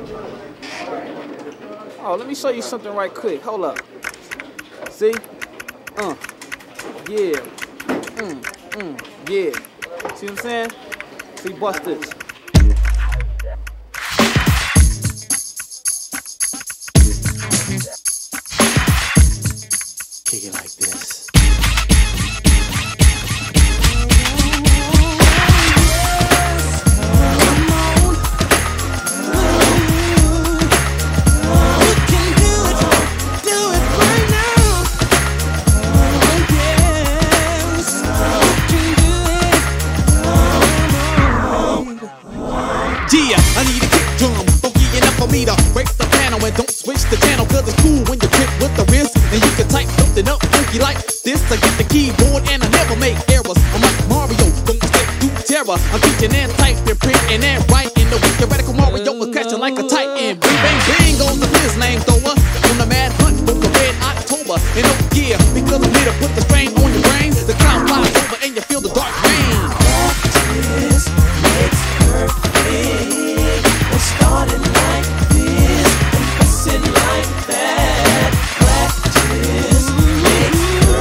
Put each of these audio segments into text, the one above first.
Oh, let me show you something right quick. Hold up. See? Yeah. Yeah. See what I'm saying? See, bust this. Kick it like this. Yeah, I need a kick drum, funky enough for me to break the panel. And don't switch the channel, cause it's cool when you quick with the wrist. And you can type something up funky like this. I get the keyboard and I never make errors. I'm like Mario, don't step through terror. I'm teaching and typing, printing and writing. The wicked radical Mario was catching like a titan. Bang, bang, bang goes the biz name thrower. On the mad hunt for the red October. And oh yeah, because I'm here to put the strain on your brain. The cloud flies over and you feel the dark rain. Practice makes perfect. We're starting like this and busting like that. Practice makes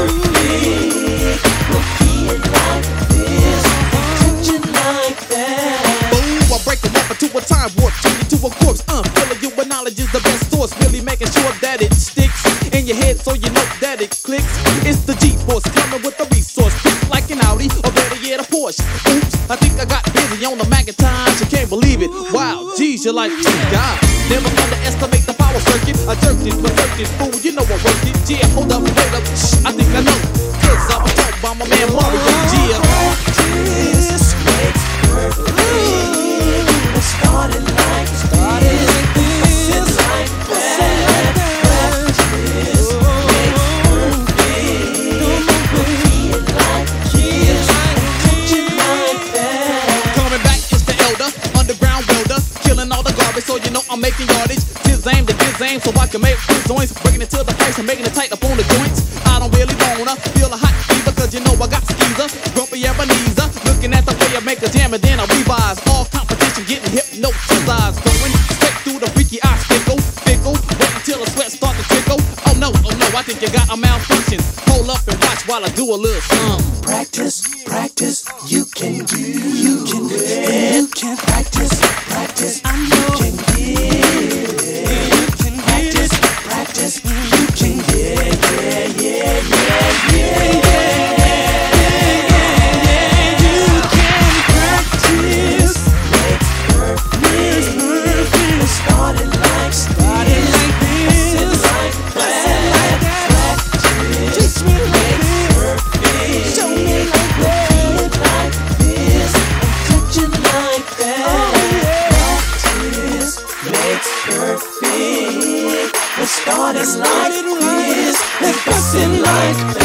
perfect. We're keying like this and touching like that. Boom, I break them up into a time warp, turn you to a corpse. Filling you with knowledge is the best source. Really making sure that it sticks in your head so you know that it clicks. It's the G-Force coming with the resource. Quick like an Audi or better yet a Porsche. Oops, I think I got busy on the Macintosh. You can't believe it. Wow, geez, you're like, God. Never underestimate the power circuit. I jerked it, berserked it, fool, you know I worked it. Yeah, hold up, wait up, shh, I think I know. Cause I was talking by my man Mario, yeah. Practice makes perfect. We're starting like this, busting like that. Practice makes perfect. We're keying like this and touching like that. Coming back is the elder, underground welder, killing all the garbage so you know I'm making yardage. Tis aim to giz aim so I can make good joints, breaking it to the face and making it tight up on the joints. I don't really wanna feel a hot fever cause you know I got skeezer, grumpy Ebenezer, looking at the way I make a jam and then I revise. All competition getting hypnotized, going straight through the freaky eye fickle, wait until the sweat start to trickle. Oh no, I think you got a malfunction. Hold up and watch while I do a little something. Practice, you can do it. You can practice, I know you can get it. Practice, you can get it. Yeah. You can practice, makes perfect. We're starting like this, busting like that. Practice makes perfect. Show me like that, like this, and touching like that. Practice makes perfect. We're starting like this and busting like that.